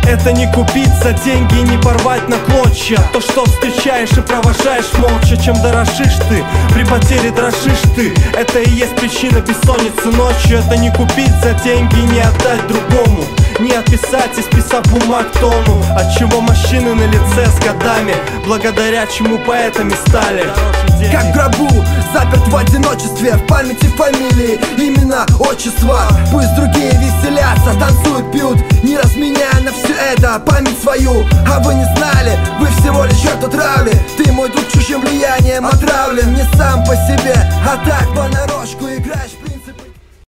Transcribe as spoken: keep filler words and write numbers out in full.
Это не купить за деньги и не порвать на клочья то, что встречаешь и провожаешь молча. Чем дорожишь ты, при потере дрожишь ты. Это и есть причина бессонницы ночью. Это не купить за деньги и не отдать другому, не отписать, исписав бумаг тонну. Отчего морщины на лице с годами, благодаря чему поэтами стали. Как в гробу, заперт в одиночестве, в памяти фамилии, имена, отчества. Пусть другие веселятся, танцуют, пьют, не разменяя на все это память свою. А вы не знали, вы всего лишь жертва травли. Ты, мой друг, чужим влиянием отравлен. Не сам по себе, а так понарошку играешь.